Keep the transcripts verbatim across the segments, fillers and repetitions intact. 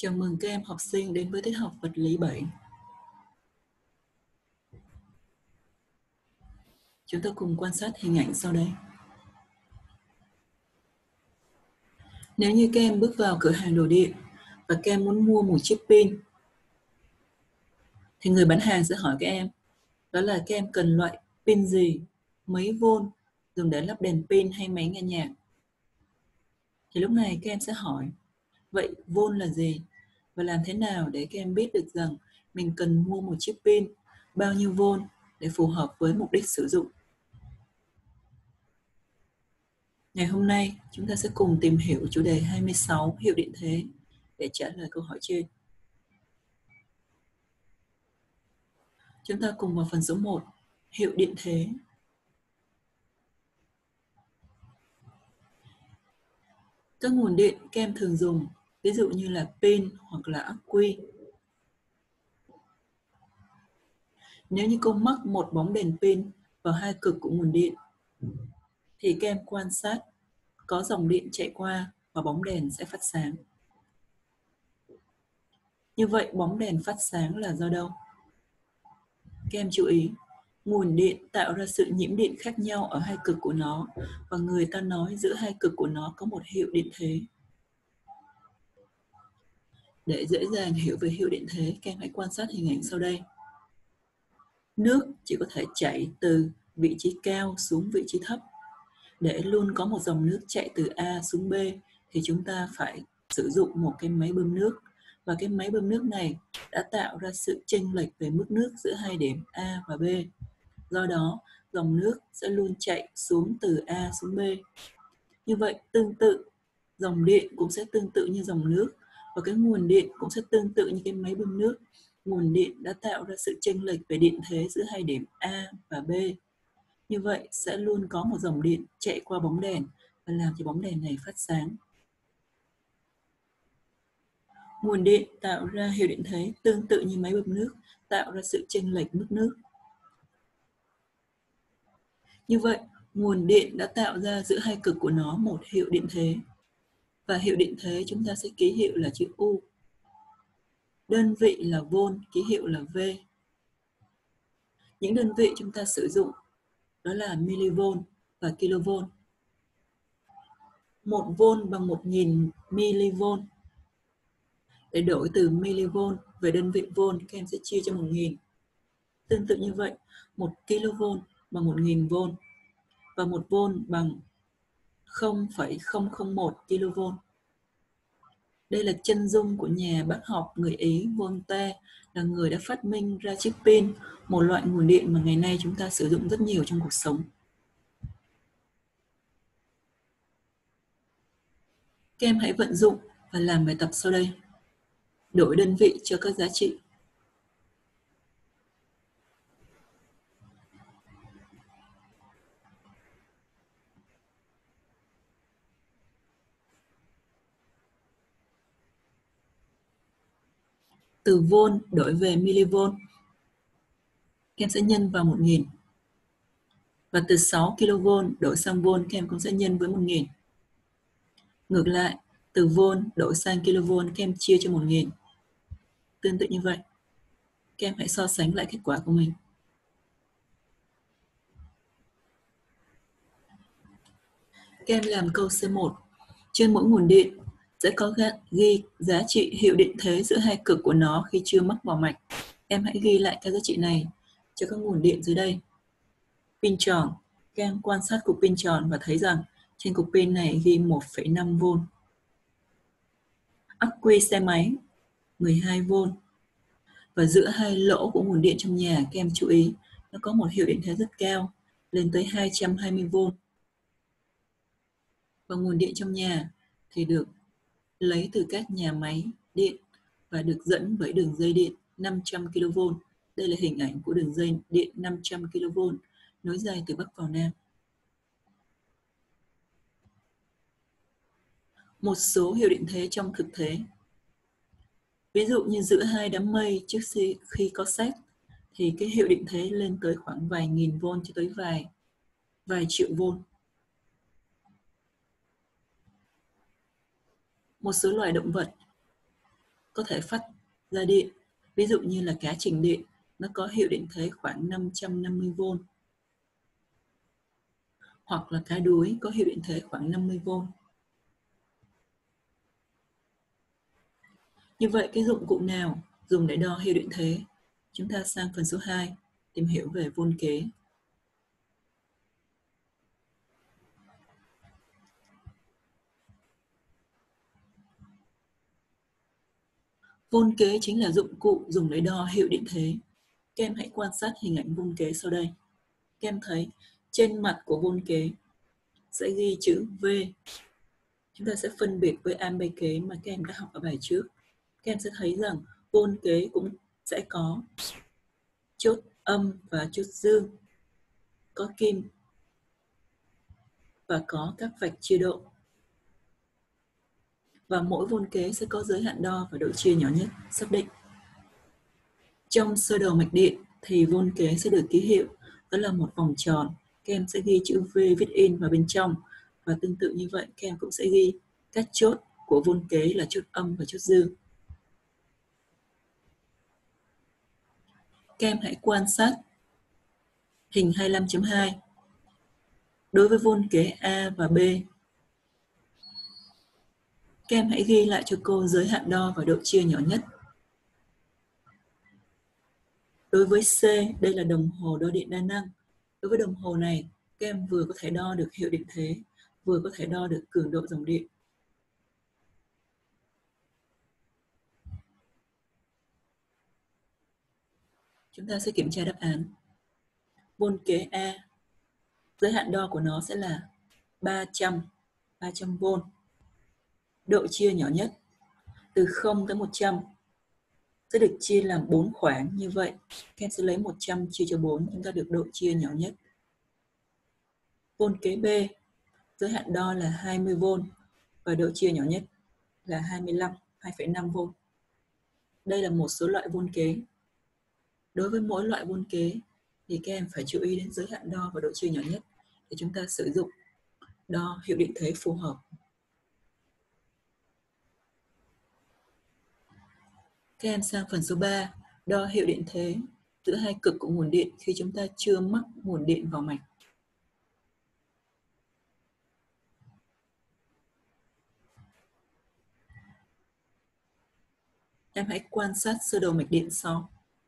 Chào mừng các em học sinh đến với tiết học vật lý bảy. Chúng ta cùng quan sát hình ảnh sau đây. Nếu như các em bước vào cửa hàng đồ điện và các em muốn mua một chiếc pin, thì người bán hàng sẽ hỏi các em, đó là các em cần loại pin gì, mấy vôn, dùng để lắp đèn pin hay máy nghe nhạc. Thì lúc này các em sẽ hỏi, vậy vôn là gì? Và làm thế nào để các em biết được rằng mình cần mua một chiếc pin bao nhiêu vôn để phù hợp với mục đích sử dụng. Ngày hôm nay, chúng ta sẽ cùng tìm hiểu chủ đề hai mươi sáu hiệu điện thế để trả lời câu hỏi trên. Chúng ta cùng vào phần số một, hiệu điện thế. Các nguồn điện các em thường dùng, ví dụ như là pin hoặc là ắc quy. Nếu như cô mắc một bóng đèn pin vào hai cực của nguồn điện, thì các em quan sát có dòng điện chạy qua và bóng đèn sẽ phát sáng. Như vậy bóng đèn phát sáng là do đâu? Các em chú ý, nguồn điện tạo ra sự nhiễm điện khác nhau ở hai cực của nó, và người ta nói giữa hai cực của nó có một hiệu điện thế. Để dễ dàng hiểu về hiệu điện thế, các em hãy quan sát hình ảnh sau đây. Nước chỉ có thể chảy từ vị trí cao xuống vị trí thấp. Để luôn có một dòng nước chạy từ A xuống B thì chúng ta phải sử dụng một cái máy bơm nước, và cái máy bơm nước này đã tạo ra sự chênh lệch về mức nước giữa hai điểm A và B. Do đó, dòng nước sẽ luôn chạy xuống từ A xuống B. Như vậy, tương tự, dòng điện cũng sẽ tương tự như dòng nước, và cái nguồn điện cũng sẽ tương tự như cái máy bơm nước. Nguồn điện đã tạo ra sự chênh lệch về điện thế giữa hai điểm A và B. Như vậy, sẽ luôn có một dòng điện chạy qua bóng đèn và làm cho bóng đèn này phát sáng. Nguồn điện tạo ra hiệu điện thế tương tự như máy bơm nước, tạo ra sự chênh lệch mức nước. Như vậy, nguồn điện đã tạo ra giữa hai cực của nó một hiệu điện thế. Và hiệu điện thế chúng ta sẽ ký hiệu là chữ U. Đơn vị là vôn, ký hiệu là V. Những đơn vị chúng ta sử dụng đó là milivôn và kilovôn. Một vôn bằng một nghìn milivôn. Để đổi từ milivôn về đơn vị vôn, các em sẽ chia cho một nghìn. Tương tự như vậy, một kilovôn bằng một nghìn vôn, và một vôn bằng không phẩy không không một kilovôn. Đây là chân dung của nhà bác học người Ý Volta, là người đã phát minh ra chiếc pin, một loại nguồn điện mà ngày nay chúng ta sử dụng rất nhiều trong cuộc sống. Các em hãy vận dụng và làm bài tập sau đây. Đổi đơn vị cho các giá trị. Từ vôn đổi về milivôn, các em sẽ nhân vào một nghìn. Và từ sáu kilovôn đổi sang vôn, các em cũng sẽ nhân với một nghìn. Ngược lại, từ vôn đổi sang kilovôn, các em chia cho một nghìn. Tương tự như vậy. Các em hãy so sánh lại kết quả của mình. Các em làm câu C một. Trên mỗi nguồn điện sẽ có ghi giá trị hiệu điện thế giữa hai cực của nó khi chưa mắc vào mạch. Em hãy ghi lại các giá trị này cho các nguồn điện dưới đây. Pin tròn, các em quan sát cục pin tròn và thấy rằng trên cục pin này ghi một phẩy năm vôn. Ắc quy xe máy mười hai vôn. Và giữa hai lỗ của nguồn điện trong nhà, các em chú ý, nó có một hiệu điện thế rất cao, lên tới hai trăm hai mươi vôn. Và nguồn điện trong nhà thì được lấy từ các nhà máy điện và được dẫn với đường dây điện năm trăm kilovôn. Đây là hình ảnh của đường dây điện năm trăm kilovôn nối dài từ Bắc vào Nam. Một số hiệu điện thế trong thực tế. Ví dụ như giữa hai đám mây trước khi có sét thì cái hiệu điện thế lên tới khoảng vài nghìn vôn cho tới vài vài triệu vôn. Một số loài động vật. có thể phát ra điện. Ví dụ như là cá trình điện, nó có hiệu điện thế khoảng năm trăm năm mươi vôn. Hoặc là cá đuối có hiệu điện thế khoảng năm mươi vôn. Như vậy cái dụng cụ nào dùng để đo hiệu điện thế? Chúng ta sang phần số hai, tìm hiểu về vôn kế. Vôn kế chính là dụng cụ dùng để đo hiệu điện thế. Các em hãy quan sát hình ảnh vôn kế sau đây. Các em thấy trên mặt của vôn kế sẽ ghi chữ V. Chúng ta sẽ phân biệt với ampe kế mà các em đã học ở bài trước. Các em sẽ thấy rằng vôn kế cũng sẽ có chốt âm và chốt dương, có kim và có các vạch chia độ. Và mỗi vôn kế sẽ có giới hạn đo và độ chia nhỏ nhất xác định. Trong sơ đồ mạch điện thì vôn kế sẽ được ký hiệu, đó là một vòng tròn. Các em sẽ ghi chữ V viết in vào bên trong. Và tương tự như vậy, các em cũng sẽ ghi các chốt của vôn kế là chốt âm và chốt dương. Các em hãy quan sát hình hai mươi lăm chấm hai. Đối với vôn kế A và B, các em hãy ghi lại cho cô giới hạn đo và độ chia nhỏ nhất. Đối với C, đây là đồng hồ đo điện đa năng. Đối với đồng hồ này, các em vừa có thể đo được hiệu điện thế, vừa có thể đo được cường độ dòng điện. Chúng ta sẽ kiểm tra đáp án. Vôn kế A, giới hạn đo của nó sẽ là ba trăm, ba trăm vôn. Độ chia nhỏ nhất từ không tới một trăm sẽ được chia làm bốn khoảng như vậy. Các em sẽ lấy một trăm chia cho bốn, chúng ta được độ chia nhỏ nhất. Vôn kế B, giới hạn đo là hai mươi vôn và độ chia nhỏ nhất là hai mươi lăm, hai phẩy năm vôn. Đây là một số loại vôn kế. Đối với mỗi loại vôn kế thì các em phải chú ý đến giới hạn đo và độ chia nhỏ nhất để chúng ta sử dụng đo hiệu điện thế phù hợp. Các em sang phần số ba, đo hiệu điện thế giữa hai cực của nguồn điện khi chúng ta chưa mắc nguồn điện vào mạch. Em hãy quan sát sơ đồ mạch điện sau.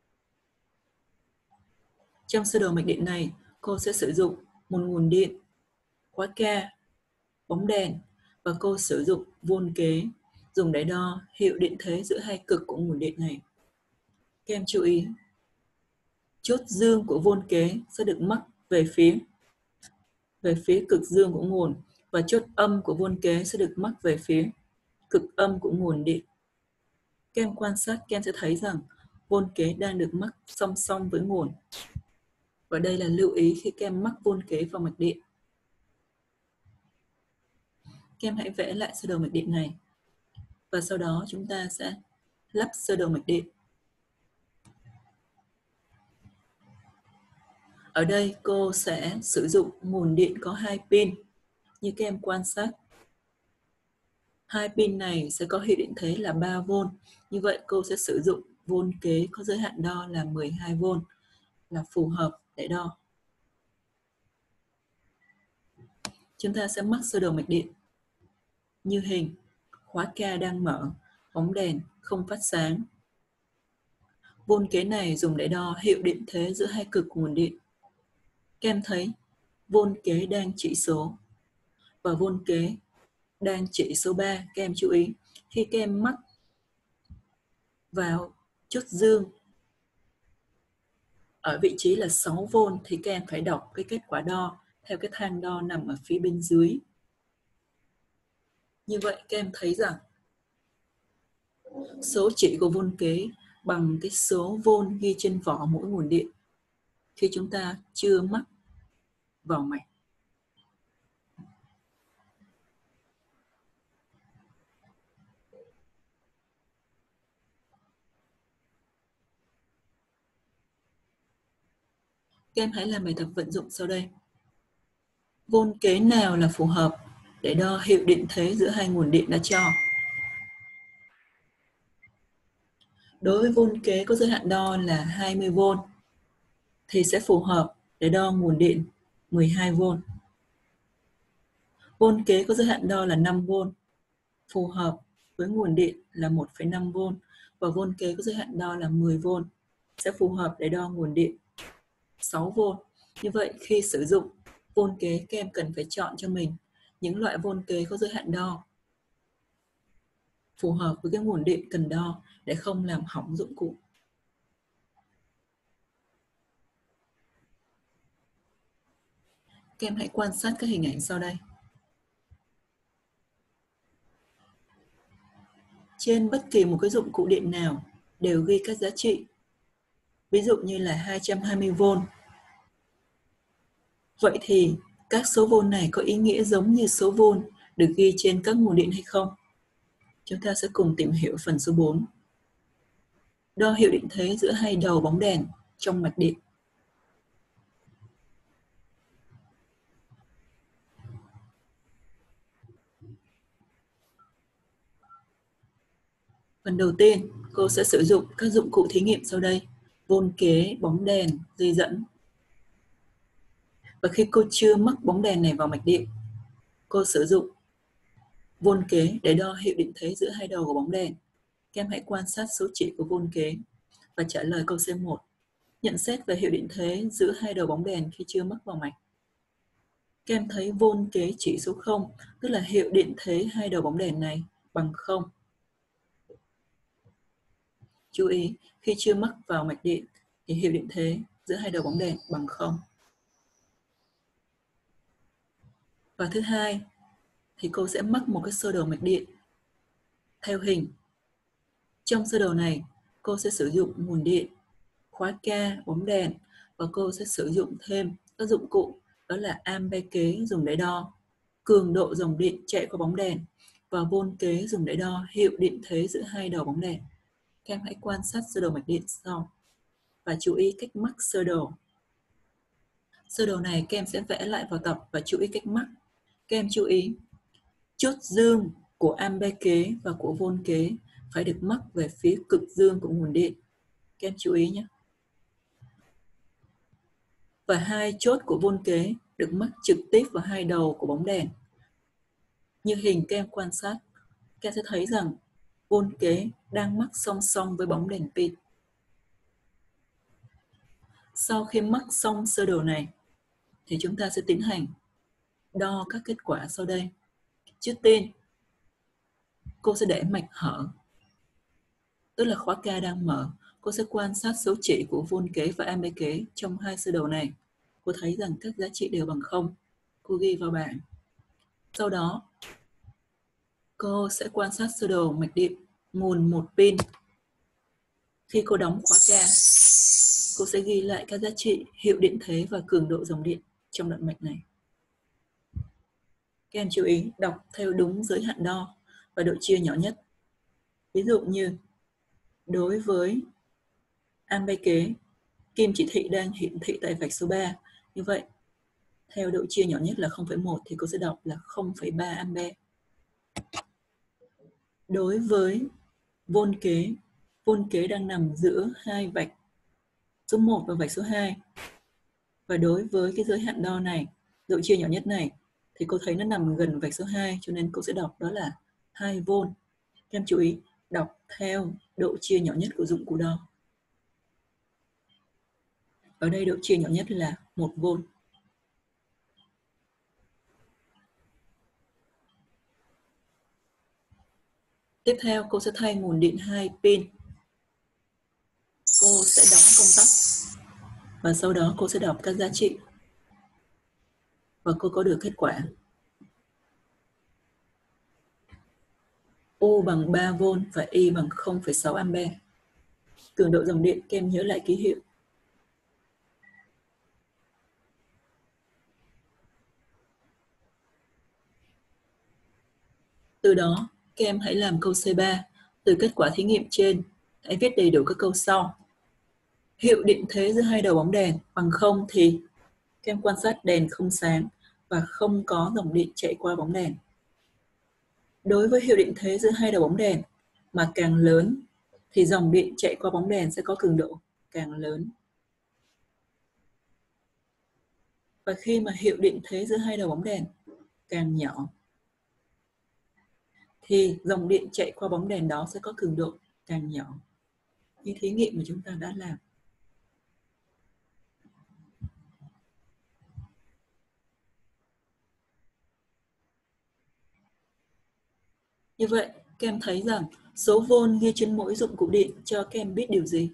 Trong sơ đồ mạch điện này, cô sẽ sử dụng một nguồn điện, khóa K, bóng đèn và cô sử dụng vôn kế dùng để đo hiệu điện thế giữa hai cực của nguồn điện này. Các em chú ý, chốt dương của vôn kế sẽ được mắc về phía về phía cực dương của nguồn và chốt âm của vôn kế sẽ được mắc về phía cực âm của nguồn điện. Các em quan sát, các em sẽ thấy rằng vôn kế đang được mắc song song với nguồn. Và đây là lưu ý khi các em mắc vôn kế vào mạch điện. Các em hãy vẽ lại sơ đồ mạch điện này. Và sau đó chúng ta sẽ lắp sơ đồ mạch điện. Ở đây cô sẽ sử dụng nguồn điện có hai pin. Như các em quan sát, hai pin này sẽ có hiệu điện thế là ba vôn. Như vậy cô sẽ sử dụng vôn kế có giới hạn đo là mười hai vôn là phù hợp để đo. Chúng ta sẽ mắc sơ đồ mạch điện. Như hình, khóa K đang mở, bóng đèn không phát sáng. Vôn kế này dùng để đo hiệu điện thế giữa hai cực của nguồn điện. Các em thấy vôn kế đang chỉ số và vôn kế đang chỉ số ba. Các em chú ý, khi các em mắc vào chốt dương ở vị trí là sáu vôn thì các em phải đọc cái kết quả đo theo cái thang đo nằm ở phía bên dưới. Như vậy các em thấy rằng số chỉ của vôn kế bằng cái số vôn ghi trên vỏ mỗi nguồn điện khi chúng ta chưa mắc vào mạch. Các em hãy làm bài tập vận dụng sau đây. Vôn kế nào là phù hợp để đo hiệu điện thế giữa hai nguồn điện đã cho? Đối với vôn kế có giới hạn đo là hai mươi vôn thì sẽ phù hợp để đo nguồn điện mười hai vôn. Vôn kế có giới hạn đo là năm vôn, phù hợp với nguồn điện là một phẩy năm vôn, và vôn kế có giới hạn đo là mười vôn, sẽ phù hợp để đo nguồn điện sáu vôn. Như vậy khi sử dụng vôn kế, các em cần phải chọn cho mình những loại vôn kế có giới hạn đo phù hợp với cái nguồn điện cần đo để không làm hỏng dụng cụ. Các em hãy quan sát các hình ảnh sau đây. Trên bất kỳ một cái dụng cụ điện nào đều ghi các giá trị. Ví dụ như là hai trăm hai mươi vôn. Vậy thì các số vôn này có ý nghĩa giống như số vôn được ghi trên các nguồn điện hay không? Chúng ta sẽ cùng tìm hiểu phần số bốn. Đo hiệu định thế giữa hai đầu bóng đèn trong mạch điện. Phần đầu tiên, cô sẽ sử dụng các dụng cụ thí nghiệm sau đây: vôn kế, bóng đèn, dây dẫn. Và khi cô chưa mắc bóng đèn này vào mạch điện, cô sử dụng vôn kế để đo hiệu định thế giữa hai đầu của bóng đèn. Các em hãy quan sát số chỉ của vôn kế và trả lời câu C một. Nhận xét về hiệu định thế giữa hai đầu bóng đèn khi chưa mắc vào mạch. Các em thấy vôn kế chỉ số không, tức là hiệu định thế hai đầu bóng đèn này bằng không. Chú ý, khi chưa mắc vào mạch điện thì hiệu định thế giữa hai đầu bóng đèn bằng không. Và thứ hai, thì cô sẽ mắc một cái sơ đồ mạch điện theo hình. Trong sơ đồ này, cô sẽ sử dụng nguồn điện, khóa K, bóng đèn, và cô sẽ sử dụng thêm các dụng cụ, đó là ampere kế dùng để đo cường độ dòng điện chạy qua bóng đèn và vôn kế dùng để đo hiệu định thế giữa hai đầu bóng đèn. Các em hãy quan sát sơ đồ mạch điện sau và chú ý cách mắc sơ đồ. Sơ đồ này các em sẽ vẽ lại vào tập và chú ý cách mắc. Các em chú ý, chốt dương của ampere kế và của vôn kế phải được mắc về phía cực dương của nguồn điện. Các em chú ý nhé. Và hai chốt của vôn kế được mắc trực tiếp vào hai đầu của bóng đèn. Như hình các em quan sát, các em sẽ thấy rằng vôn kế đang mắc song song với bóng đèn pin. Sau khi mắc xong sơ đồ này, thì chúng ta sẽ tiến hành đo các kết quả sau đây. Trước tiên, cô sẽ để mạch hở, tức là khóa K đang mở. Cô sẽ quan sát số chỉ của vôn kế và ampere kế trong hai sơ đồ này. Cô thấy rằng các giá trị đều bằng không. Cô ghi vào bảng. Sau đó, cô sẽ quan sát sơ đồ mạch điện nguồn một pin. Khi cô đóng khóa K, cô sẽ ghi lại các giá trị hiệu điện thế và cường độ dòng điện trong đoạn mạch này. Các em chú ý đọc theo đúng giới hạn đo và độ chia nhỏ nhất. Ví dụ như đối với ampere kế, kim chỉ thị đang hiển thị tại vạch số ba. Như vậy, theo độ chia nhỏ nhất là không phẩy một thì cô sẽ đọc là không phẩy ba ampere. Đối với vôn kế, vôn kế đang nằm giữa hai vạch số một và vạch số hai. Và đối với cái giới hạn đo này, độ chia nhỏ nhất này, thì cô thấy nó nằm gần vạch số hai, cho nên cô sẽ đọc đó là hai vôn. Các em chú ý đọc theo độ chia nhỏ nhất của dụng cụ đo. Ở đây độ chia nhỏ nhất là một vôn. Tiếp theo cô sẽ thay nguồn điện hai pin. Cô sẽ đóng công tắc và sau đó cô sẽ đọc các giá trị và cô có được kết quả. U bằng ba vôn và Y bằng không phẩy sáu ampere. Cường độ dòng điện, các em nhớ lại ký hiệu. Từ đó, các em hãy làm câu C ba. Từ kết quả thí nghiệm trên, hãy viết đầy đủ các câu sau. Hiệu định thế giữa hai đầu bóng đèn bằng không thì các em quan sát đèn không sáng và không có dòng điện chạy qua bóng đèn. Đối với hiệu định thế giữa hai đầu bóng đèn mà càng lớn thì dòng điện chạy qua bóng đèn sẽ có cường độ càng lớn. Và khi mà hiệu điện thế giữa hai đầu bóng đèn càng nhỏ thì dòng điện chạy qua bóng đèn đó sẽ có cường độ càng nhỏ, như thí nghiệm mà chúng ta đã làm. Như vậy, các em thấy rằng số vôn ghi trên mỗi dụng cụ điện cho các em biết điều gì?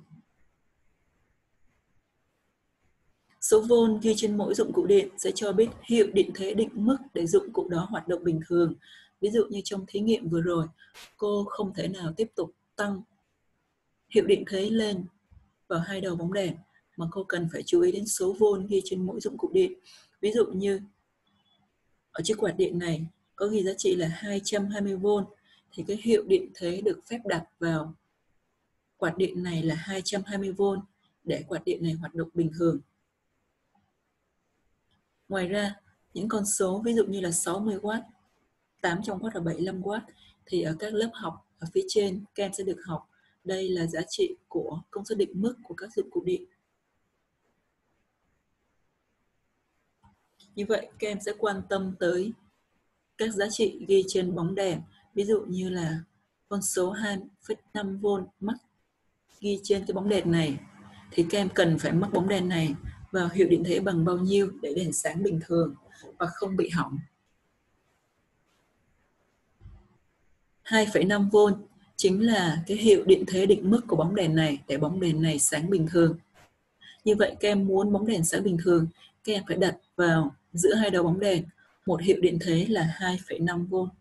Số vôn ghi trên mỗi dụng cụ điện sẽ cho biết hiệu điện thế định mức để dụng cụ đó hoạt động bình thường. Ví dụ như trong thí nghiệm vừa rồi, cô không thể nào tiếp tục tăng hiệu điện thế lên vào hai đầu bóng đèn, mà cô cần phải chú ý đến số vôn ghi trên mỗi dụng cụ điện. Ví dụ như ở chiếc quạt điện này có ghi giá trị là hai trăm hai mươi vôn, thì cái hiệu điện thế được phép đặt vào quạt điện này là hai trăm hai mươi vôn để quạt điện này hoạt động bình thường. Ngoài ra, những con số ví dụ như là sáu mươi oát, tám trăm oát và bảy mươi lăm oát thì ở các lớp học ở phía trên các em sẽ được học đây là giá trị của công suất định mức của các dụng cụ điện. Như vậy các em sẽ quan tâm tới các giá trị ghi trên bóng đèn, ví dụ như là con số hai phẩy năm vôn mắc ghi trên cái bóng đèn này thì các em cần phải mắc bóng đèn này vào hiệu điện thế bằng bao nhiêu để đèn sáng bình thường và không bị hỏng. hai phẩy năm vôn chính là cái hiệu điện thế định mức của bóng đèn này để bóng đèn này sáng bình thường. Như vậy các em muốn bóng đèn sáng bình thường, các em phải đặt vào giữa hai đầu bóng đèn một hiệu điện thế là hai phẩy năm vôn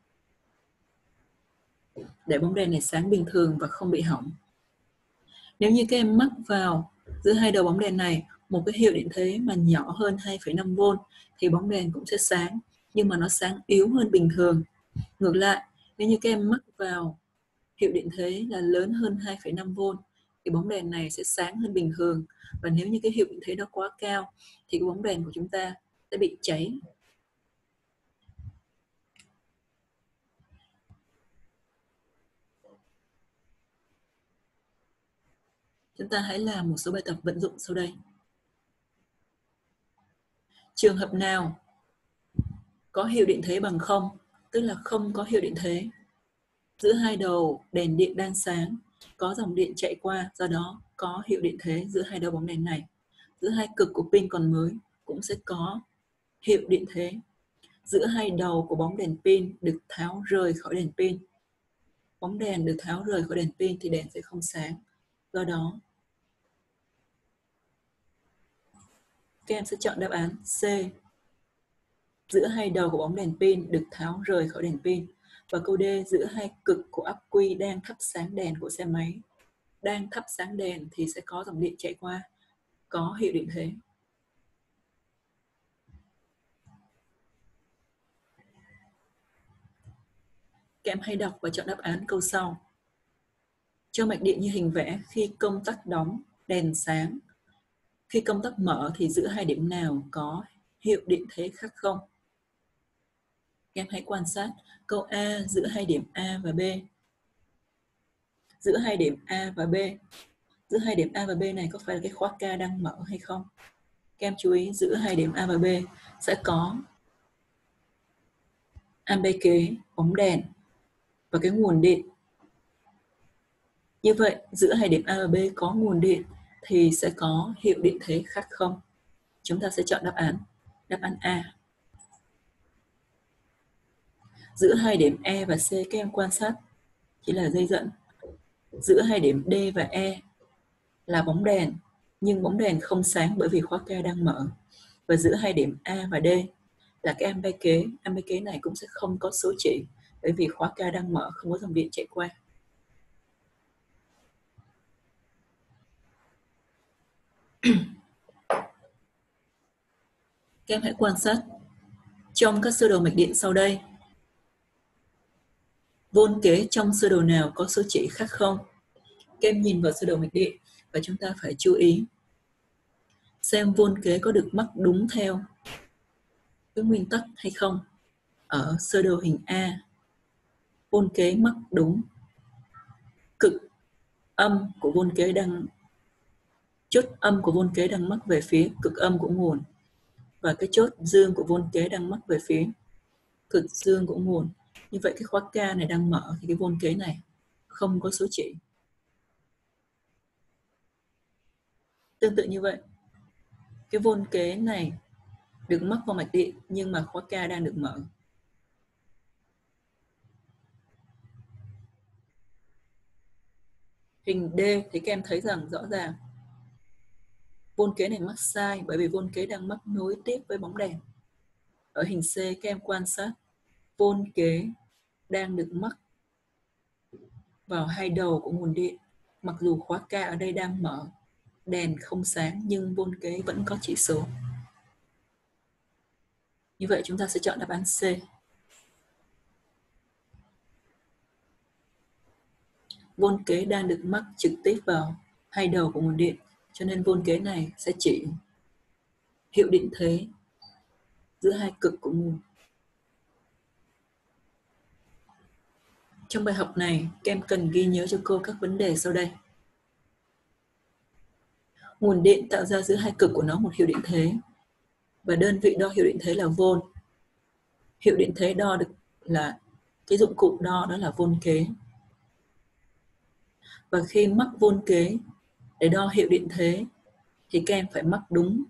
để bóng đèn này sáng bình thường và không bị hỏng. Nếu như các em mắc vào giữa hai đầu bóng đèn này một cái hiệu điện thế mà nhỏ hơn hai phẩy năm vôn thì bóng đèn cũng sẽ sáng, nhưng mà nó sáng yếu hơn bình thường. Ngược lại, nếu như các em mắc vào hiệu điện thế là lớn hơn hai phẩy năm vôn thì bóng đèn này sẽ sáng hơn bình thường. Và nếu như cái hiệu điện thế đó quá cao thì cái bóng đèn của chúng ta sẽ bị cháy. Chúng ta hãy làm một số bài tập vận dụng sau đây. Trường hợp nào có hiệu điện thế bằng không, tức là không có hiệu điện thế, giữa hai đầu đèn điện đang sáng, có dòng điện chạy qua, do đó có hiệu điện thế giữa hai đầu bóng đèn này. Giữa hai cực của pin còn mới cũng sẽ có hiệu điện thế. Giữa hai đầu của bóng đèn pin được tháo rời khỏi đèn pin. Bóng đèn được tháo rời khỏi đèn pin thì đèn sẽ không sáng. Do đó, các em sẽ chọn đáp án C. Giữa hai đầu của bóng đèn pin được tháo rời khỏi đèn pin. Và câu D, giữa hai cực của ắc quy đang thắp sáng đèn của xe máy. Đang thắp sáng đèn thì sẽ có dòng điện chạy qua, có hiệu điện thế. Các em hãy đọc và chọn đáp án câu sau. Cho mạch điện như hình vẽ, khi công tắc đóng, đèn sáng. Khi công tắc mở thì giữa hai điểm nào có hiệu điện thế khác không? Các em hãy quan sát câu A giữa hai điểm A và B. Giữa hai điểm A và B. Giữa hai điểm A và B này có phải là cái khóa K đang mở hay không? Các em chú ý giữa hai điểm A và B sẽ có ampe kế, bóng đèn và cái nguồn điện. Như vậy giữa hai điểm A và B có nguồn điện thì sẽ có hiệu điện thế khác không? Chúng ta sẽ chọn đáp án. Đáp án A. Giữa hai điểm E và C các em quan sát chỉ là dây dẫn. Giữa hai điểm D và E là bóng đèn, nhưng bóng đèn không sáng bởi vì khóa K đang mở. Và giữa hai điểm A và D là cái ampe kế. Ampe kế này cũng sẽ không có số chỉ bởi vì khóa K đang mở, không có dòng điện chạy qua. Các em hãy quan sát trong các sơ đồ mạch điện sau đây, vôn kế trong sơ đồ nào có số chỉ khác không? Các em nhìn vào sơ đồ mạch điện và chúng ta phải chú ý xem vôn kế có được mắc đúng theo cái nguyên tắc hay không. Ở sơ đồ hình A, vôn kế mắc đúng cực âm của vôn kế đang chốt âm của vôn kế đang mắc về phía cực âm của nguồn, và cái chốt dương của vôn kế đang mắc về phía cực dương của nguồn. Như vậy cái khóa K này đang mở thì cái vôn kế này không có số chỉ. Tương tự như vậy, cái vôn kế này được mắc vào mạch điện nhưng mà khóa K đang được mở. Hình D thì các em thấy rằng rõ ràng vôn kế này mắc sai bởi vì vôn kế đang mắc nối tiếp với bóng đèn. Ở hình C các em quan sát vôn kế đang được mắc vào hai đầu của nguồn điện. Mặc dù khóa K ở đây đang mở, đèn không sáng nhưng vôn kế vẫn có chỉ số. Như vậy chúng ta sẽ chọn đáp án C. Vôn kế đang được mắc trực tiếp vào hai đầu của nguồn điện, cho nên vôn kế này sẽ chỉ hiệu điện thế giữa hai cực của nguồn. Trong bài học này, các em cần ghi nhớ cho cô các vấn đề sau đây. Nguồn điện tạo ra giữa hai cực của nó một hiệu điện thế, và đơn vị đo hiệu điện thế là vôn. Hiệu điện thế đo được là cái dụng cụ đo đó là vôn kế. Và khi mắc vôn kế để đo hiệu điện thế thì các em phải mắc đúng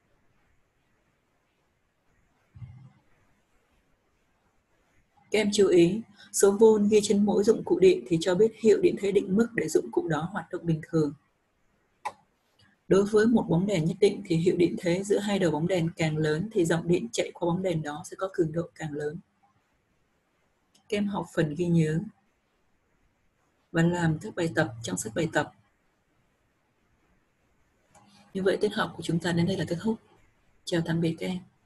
Các em chú ý, số vôn ghi trên mỗi dụng cụ điện thì cho biết hiệu điện thế định mức để dụng cụ đó hoạt động bình thường. Đối với một bóng đèn nhất định thì hiệu điện thế giữa hai đầu bóng đèn càng lớn thì dòng điện chạy qua bóng đèn đó sẽ có cường độ càng lớn. Các em học phần ghi nhớ và làm các bài tập trong sách bài tập. Như vậy tiết học của chúng ta đến đây là kết thúc. Chào tạm biệt các em.